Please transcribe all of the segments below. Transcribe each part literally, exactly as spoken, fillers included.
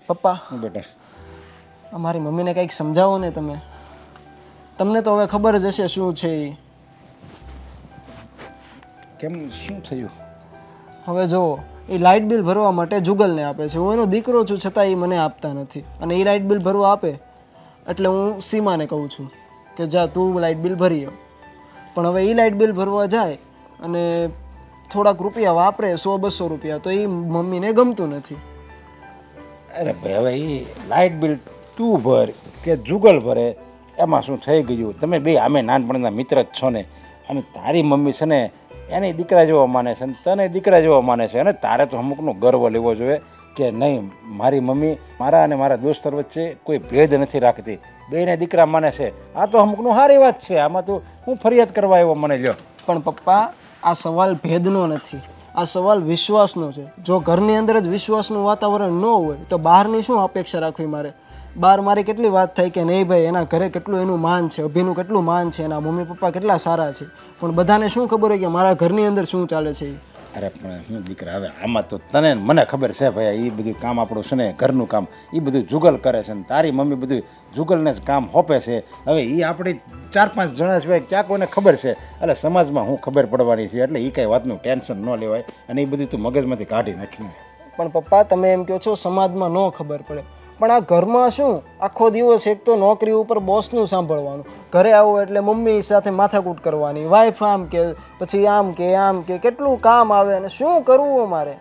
પપ્પા હું બેટા અમારી મમ્મીને કંઈક સમજાવો ને તમે. તમને તો હવે ખબર જ હશે શું છે એ. કેમ શું થયું? હવે જુઓ, એ લાઇટ બિલ ભરવા માટે જુગલને આપે છે. હું એનો દીકરો છું, છતાં એ મને આપતા નથી. અને એ લાઇટ બિલ ભરવા આપે એટલે હું સીમાને કહું છું કે જા તું લાઇટ બિલ ભરી આવ. પણ હવે એ લાઇટ બિલ ભરવા જાય અને થોડાક રૂપિયા વાપરે, સો બસો રૂપિયા, તો એ મમ્મીને ગમતું નથી. અરે ભાઈ, હવે એ લાઇટ બિલ તું ભર કે જુગલ ભરે એમાં શું થઈ ગયું? તમે બે અમે નાનપણના મિત્ર જ છો ને. અને તારી મમ્મી છે ને એને દીકરા જેવો માને છે અને તને દીકરા જેવો માને છે. અને તારે તો અમુકનો ગર્વ લેવો જોઈએ કે નહીં, મારી મમ્મી મારા અને મારા દોસ્તર વચ્ચે કોઈ ભેદ નથી રાખતી, બેને દીકરા માને છે. આ તો અમુકનું સારી વાત છે. આમાં તો હું ફરિયાદ કરવા આવ્યો મને લ્યો. પણ પપ્પા, આ સવાલ ભેદનો નથી, આ સવાલ વિશ્વાસનો છે. જો ઘરની અંદર જ વિશ્વાસનું વાતાવરણ ન હોય તો બહારની શું અપેક્ષા રાખવી મારે? બહાર મારી કેટલી વાત થાય કે નહીં ભાઈ એના ઘરે કેટલું એનું માન છે, અભિનું કેટલું માન છે, એના મમ્મી પપ્પા કેટલા સારા છે. પણ બધાને શું ખબર હોય કે મારા ઘરની અંદર શું ચાલે છે? અરે પણ હું દીકરા, હવે આમાં તો તને મને ખબર છે ભાઈ, એ બધું કામ આપણું છે ને ઘરનું કામ એ બધું જુગલ કરે છે ને તારી મમ્મી બધું જુગલને જ કામ હોપે છે. હવે એ આપણી ચાર પાંચ જણા સિવાય ક્યાં કોઈને ખબર છે? એટલે સમાજમાં હું ખબર પડવાની છે, એટલે એ કાંઈ વાતનું ટેન્શન ન લેવાય અને એ બધું તું મગજમાંથી કાઢી નાખીને. પણ પપ્પા, તમે એમ કહો છો સમાજમાં ન ખબર પડે, પણ આ ઘરમાં શું આખો દિવસ એક તો નોકરી ઉપર બોસનું સાંભળવાનું, ઘરે આવો એટલે મમ્મી સાથે માથાકૂટ કરવાની, વાઈફ આમ કે પછી આમ કે આમ કે, કેટલું કામ આવે અને શું કરવું અમારે?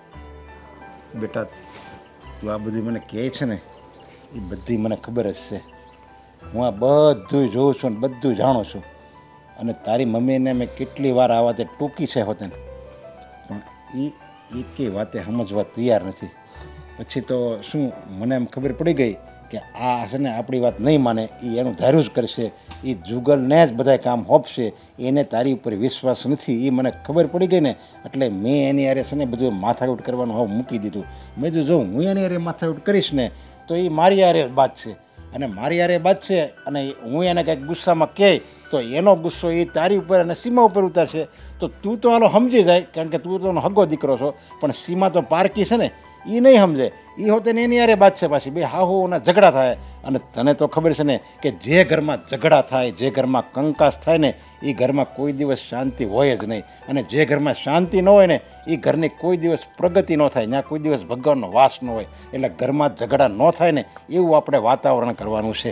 બેટા, તું આ બધું મને કહે છે ને એ બધી મને ખબર જ છે. હું આ બધું જોઉં છું ને બધું જાણું છું. અને તારી મમ્મીને મેં કેટલી વાર આ વાતે ટૂંકી છે હોતે ને, પણ એ એકેય વાતે સમજવા તૈયાર નથી. પછી તો શું મને એમ ખબર પડી ગઈ કે આ છે ને આપણી વાત નહીં માને, એ એનું ધાર્યું જ કરશે, એ જુગલને જ બધાય કામ હોપશે, એને તારી ઉપર વિશ્વાસ નથી, એ મને ખબર પડી ગઈ ને. એટલે મેં એની હારે છે ને બધું માથાકૂટ કરવાનું હવે મૂકી દીધું. મેં જો જો હું એની હારે માથાકૂટ કરીશ ને તો એ મારી હારે બાજશે અને મારી હારે બાજશે અને હું એને કંઈક ગુસ્સામાં કહે તો એનો ગુસ્સો એ તારી ઉપર અને સીમા ઉપર ઉતારશે. તો તું તો આનો સમજી જાય, કારણ કે તું તો એનો હગો દીકરો છો, પણ સીમા તો પારકી છે ને, એ નહીં સમજે. એ હોતે ને એની હારે બાજશે, પાછી બે હાહુના ઝઘડા થાય. અને તને તો ખબર છે ને કે જે ઘરમાં ઝઘડા થાય, જે ઘરમાં કંકાસ થાય ને, એ ઘરમાં કોઈ દિવસ શાંતિ હોય જ નહીં. અને જે ઘરમાં શાંતિ ન હોય ને એ ઘરની કોઈ દિવસ પ્રગતિ ન થાય, ત્યાં કોઈ દિવસ ભગવાનનો વાસ ન હોય. એટલે ઘરમાં ઝઘડા ન થાય ને એવું આપણે વાતાવરણ કરવાનું છે.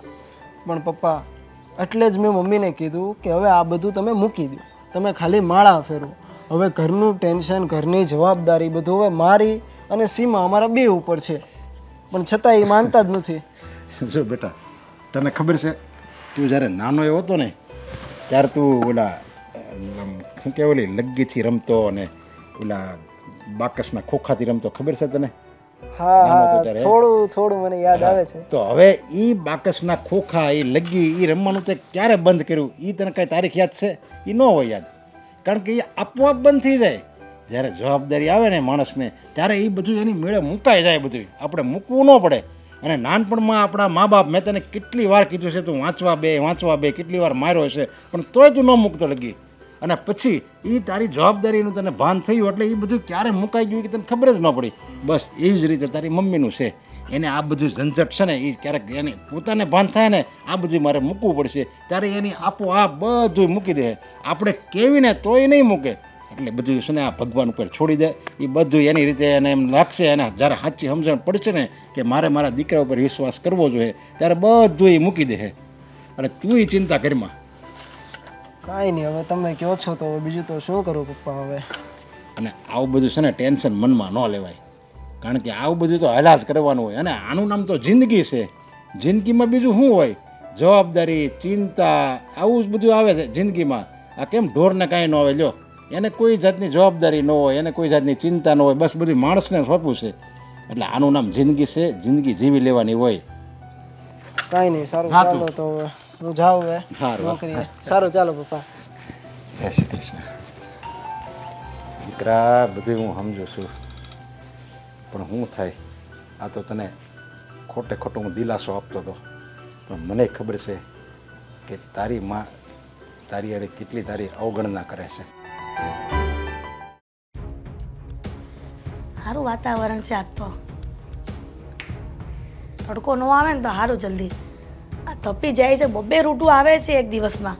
પણ પપ્પા, એટલે જ મેં મમ્મીને કીધું કે હવે આ બધું તમે મૂકી દો, તમે ખાલી માળા ફેરવો. હવે ઘરનું ટેન્શન, ઘરની જવાબદારી બધું હવે મારી અને સીમા અમારા બે ઉપર છે. પણ છતાં એ માનતા જ નથી. જો બેટા, તને ખબર છે તું જ્યારે નાનો એવો હતો ને ત્યારે તું ઓલા શું કહેવાય ઓલી લગ્ગીથી રમતો અને ઓલા બાકસના ખોખાથી રમતો, ખબર છે તને? હા, થોડું થોડું મને યાદ આવે છે. તો હવે એ બાકસના ખોખા, એ લગ્ગી, એ રમવાનું તે ક્યારે બંધ કર્યું એ તને કાંઈ તારીખ યાદ છે? એ ન હોય યાદ, કારણ કે એ આપોઆપ બંધ થઈ જાય. જ્યારે જવાબદારી આવે ને માણસને ત્યારે એ બધું એની મેળે મુકાઈ જાય. બધું આપણે મૂકવું ન પડે. અને નાનપણમાં આપણા મા બાપ, મેં તને કેટલી વાર કીધું છે તું વાંચવા બે વાંચવા બે, કેટલી વાર માર્યો છે, પણ તોય તું ન મૂકતો લગી. અને પછી એ તારી જવાબદારીનું તને ભાન થયું એટલે એ બધું ક્યારે મુકાઈ ગયું કે તને ખબર જ ન પડી. બસ એવી જ રીતે તારી મમ્મીનું છે, એને આ બધું ઝંઝટ છે ને એ ક્યારેક એને પોતાને ભાન થાય ને આ બધું મારે મૂકવું પડશે ત્યારે એની આપોઆપ બધું મૂકી દે. આપણે કેવીને તોય નહીં મૂકે. એટલે બધું છે ને આ ભગવાન ઉપર છોડી દે. એ બધું એની રીતે એને એમ લાગશે, એને જ્યારે સાચી સમજણ પડશે ને કે મારે મારા દીકરા ઉપર વિશ્વાસ કરવો જોઈએ ત્યારે બધું એ મૂકી દે. એટલે તું એ ચિંતા કરીમાં. કાંઈ નહીં, હવે તમે કહો છો તો બીજું તો શું કરું પપ્પા હવે. અને આવું બધું છે ને ટેન્શન મનમાં ન લેવાય, કારણ કે આવું બધું તો હલાજ કરવાનું હોય. અને આનું નામ તો જિંદગી છે. જિંદગીમાં બીજું શું હોય? જવાબદારી, ચિંતા, આવું જ બધું આવે છે જિંદગીમાં. આ કેમ ઢોરને કાંઈ ન આવે? લ્યો, એને કોઈ જાતની જવાબદારી ન હોય, એને કોઈ જાતની ચિંતા ન હોય, બસ બધું માણસને સોંપવું છે. એટલે આનું નામ જિંદગી છે. જિંદગી જીવી લેવાની હોય. કાંઈ નહીં, સારું ચાલો તો હું જાઉં હવે નોકરીએ. સારું ચાલો પપ્પા. જય શ્રી કૃષ્ણ. દીકરા, બધું હું સમજુ છું, પણ શું થાય? આ તો તને ખોટે ખોટો હું દિલાસો આપતો હતો, પણ મને ખબર છે કે તારી માં તારી યારે કેટલી તારી અવગણના કરે છે. સારું વાતાવરણ છે આજ તો. તડકો ન આવે ને તો સારું જલ્દી. આ તપી જાય છે, બબ્બે રૂટું આવે છે એક દિવસમાં.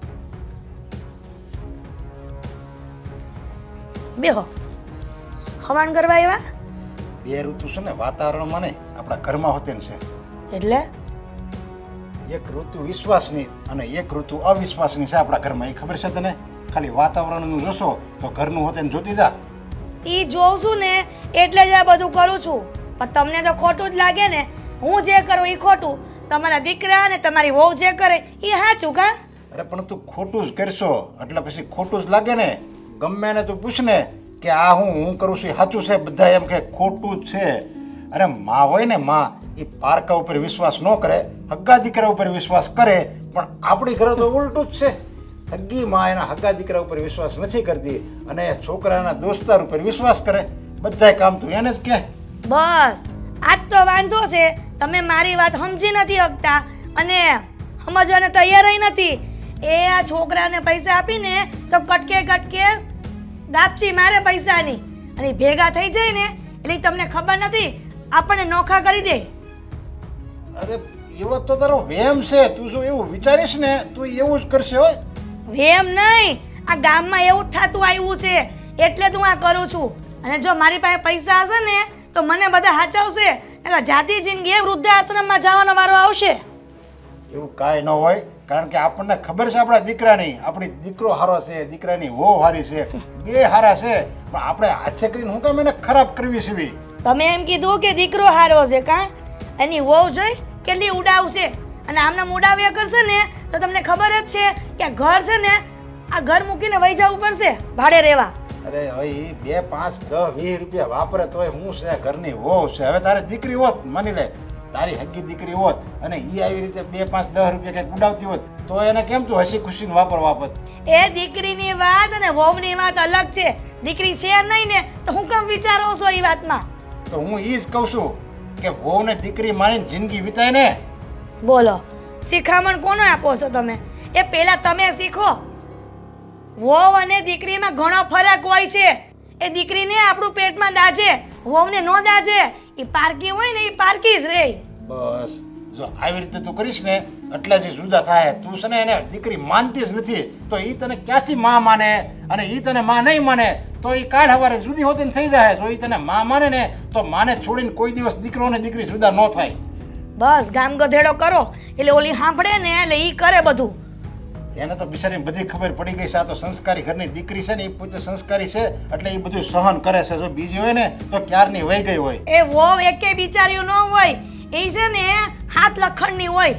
બેહો હવાન કરવા આવ્યા બે ઋતુ છે ને વાતાવરણમાં નહીં આપણા ઘરમાં હોતે ને છે. એટલે એક ઋતુ વિશ્વાસની અને એક ઋતુ અવિશ્વાસની છે આપણા ઘરમાં. એ ખબર છે તને? ખાલી વાતાવરણનું જોશો તો ઘરનું હોતે ને જોતી જા. એ જોઉં છું ને એટલે જ આ બધું કરું છું. પણ તમને તો ખોટું જ લાગે ને. હું જે કરું એ ખોટું, તમારા દીકરા ને તમારી વહુ જે કરે એ સાચું. કા અરે પણ તું ખોટું જ કરશો એટલે પછી ખોટું જ લાગે ને. ગમે ને તું પૂછ ને કે આ હું હું કરું છું એ સાચું છે, બધા એમ કે ખોટું જ છે. અરે માં હોય ને માં, એ પારકા ઉપર વિશ્વાસ ન કરે, હગ્ગા દીકરા ઉપર વિશ્વાસ કરે. પણ આપણી ઘરે તો ઉલટું જ છે. હગ્ગી માં એના હગ્ગા દીકરા ઉપર વિશ્વાસ નથી કરતી અને છોકરાના દોસ્તાર ઉપર વિશ્વાસ કરે. બધાય કામ તું એને જ કે. બસ આજ તો વાંધો છે, તમે મારી વાત સમજી નથી શકતા અને સમજવાને તૈયાર નથી. એ આ છોકરાને પૈસા આપીને તો કટકે કટકે દાપચી મારે પૈસાની અને ભેગા થઈ જાય ને એટલે તમને ખબર નથી આપણને નોખા કરી દે. અરે એવો તો તારો વેમ છે. તું જો એવું વિચારીશ ને તું એવું જ કરશે. હોય વેમ નહીં, આ ગામમાં એવું જ થતું આવ્યું છે એટલે તું આ કરું છું. અને જો મારી પાસે પૈસા હશે ને તો મને બધા સાચવશે એટલે જાતિ જિંદગી વૃદ્ધાશ્રમમાં જવાનો વારો આવશે. એવું કાંઈ ન હોય, કારણ કે આપણને ખબર છે આપણા દીકરાની, આપણી દીકરો સારો છે, દીકરાની વહુ સારી છે, બે સારા છે. પણ આપણે હાથે કરીને હું કેમ એને ખરાબ કરવી છે? તમે એમ કીધું કે દીકરો હારો છે કા, એની વહુ જોઈ કેટલી ઉડાવશે અને આમને ઉડાવ્યા કરશે ને તો તમને ખબર જ છે કે ઘર છે ને આ ઘર મૂકીને વહી જવું પડશે ભાડે રહેવા. અરે હવે બે પાંચ દસ વીસ રૂપિયા વાપરે તોય હું છે, ઘરની વહુ છે. હવે તારે દીકરી હોત, માની લે તારી હગી દીકરી હોત અને એ આવી રીતે બે પાંચ દસ રૂપિયા કંઈક ઉડાવતી હોત તો એને કેમ તું હસી ખુશીને વાપરવા આપત? એ દીકરીની વાત અને વહુની વાત અલગ છે. દીકરી છે નહીં ને તો હું કેમ વિચારો છો એ વાતમાં? તો હું એ જ કહું છું કે વહુ ને દીકરી મારીને જિંદગી વિતાય ને. બોલો શિખામણ કોનો આપો છો તમે? એ પહેલા તમે શીખો. વહુ અને દીકરીમાં ઘણો ફરક હોય છે. એ દીકરીને આપણું પેટમાં દાજે, વહુને ન દાજે. એ પારકી હોય ને એ પારકી જ રહે. બસ જો આવી રીતે તું કરીશ ને એટલે જ જુદા થાય. તું છે ને એને દીકરી માનતી જ નથી તો એ તને ક્યાંથી માં માને? અને એ તને માં નહીં માને તો એ કાઢ સવારે જુદી હોતી થઈ જાય. જો એ તને માં માને ને તો માને છોડીને કોઈ દિવસ દીકરો ને દીકરી જુદા ન થાય. બસ ગામ ગધેડો કરો એટલે ઓલી સાંભળે ને એટલે ઈ કરે બધું. એને તો બિચારીને બધી ખબર પડી ગઈ છે. આ તો સંસ્કારી ઘરની દીકરી છે ને, એ પોતે સંસ્કારી છે એટલે એ બધું સહન કરે છે. જો બીજી હોય ને તો ક્યારની વહી ગઈ હોય. એ વહુ એકે બિચારીયું ન હોય, એ છે ને હાથ લખણની હોય.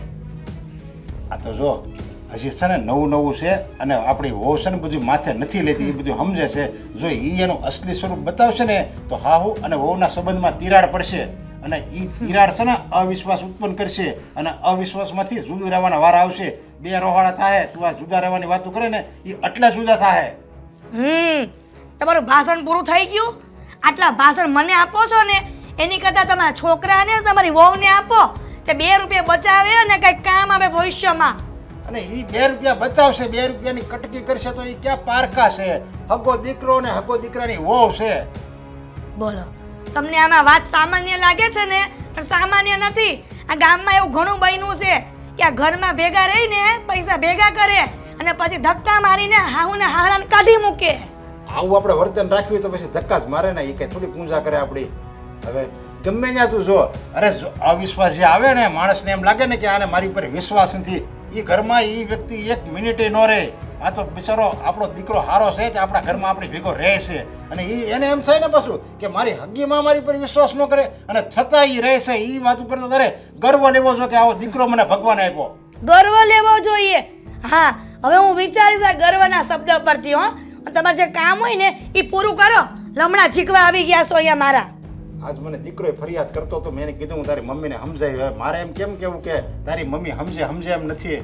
આ તો જો હજી છે ને નવું નવું છે અને આપણી વહુ છે ને બધું માથે નથી લેતી, એ બધું સમજે છે. જો એ એનું અસલી સ્વરૂપ બતાવશે ને તો હાહુ અને વહુના સંબંધમાં તિરાડ પડશે અને એ તિરાડ છે ને અવિશ્વાસ ઉત્પન્ન કરશે અને અવિશ્વાસમાંથી જુદું રહેવાના વારા આવશે. બે રોહાડા થાય તું આ જુદા રહેવાની વાતો કરે ને એ એટલા જુદા થાય. હમ તમારું ભાષણ પૂરું થઈ ગયું? આટલા ભાષણ મને આપો છો ને એની કરતાં તમારા છોકરાને તમારી વહુને આપો તે બે રૂપિયા બચાવે અને કંઈક કામ આવે ભવિષ્યમાં. અને એ બે રૂપિયા બચાવશે, બે રૂપિયાની કટકી કરશે તો એ ક્યાં પારકા છે? હગો દીકરો ને હગો દીકરાની વહુ છે. બોલો તમને આમાં વાત સામાન્ય લાગે છે ને પણ સામાન્ય નથી. આ ગામમાં એવું ઘણું બન્યું છે કે આ ઘરમાં ભેગા રહીને પૈસા ભેગા કરે અને પછી ધક્કા મારીને હાહુને હારાને કાઢી મૂકે. આવું આપણે વર્તન રાખવી તો પછી ધક્કા જ મારે ને, એ કઈ થોડી પૂંજા કરે આપણી. હવે ગમે ત્યાં તું જો, અરે અવિશ્વાસ જે આવે ને માણસને એમ લાગે ને કે આને મારી ઉપર વિશ્વાસ નથી, એ ઘરમાં એ વ્યક્તિ એક મિનિટે ન રહે. આ તો બિચારો આપણો દીકરો હારો છે તે આપણા ઘરમાં આપણી ભેગો રહે છે અને એ એને એમ થાય ને પાછું કે મારી હગીમાં મારી પર વિશ્વાસ ન કરે અને છતાં એ રહે છે. એ વાત ઉપર તો તારે ગર્વ લેવો જોઈએ કે આવો દીકરો મને ભગવાન આપ્યો. ગર્વ લેવો જોઈએ. હા હવે હું વિચારીશ આ ગર્વના શબ્દ પરથી. હો તમારે જે કામ હોય ને એ પૂરું કરો. લમણા ચીકવા આવી ગયા છો અહીંયા મારા. આજ મને દીકરો ફરિયાદ કરતો તો મેં એને કીધું હું તારી મમ્મીને સમજાવી. મારે એમ કેમ કેવું કે તારી મમ્મી સમજે સમજે એમ નથી.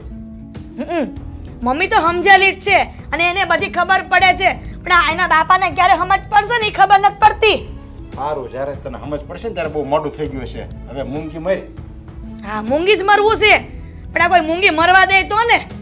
મમ્મી તો સમજેલી જ છે અને એને બધી ખબર પડે છે પણ આ એના બાપાને ક્યારે સમજ પડશે ને એ ખબર નથી પડતી. સારું જ્યારે તને સમજ પડશે ને ત્યારે બહુ મોડું થઈ ગયું છે. હવે મૂંગી મરી. હા મૂંગી જ મરવું છે પણ આ કોઈ મૂંગી મરવા દે તો ને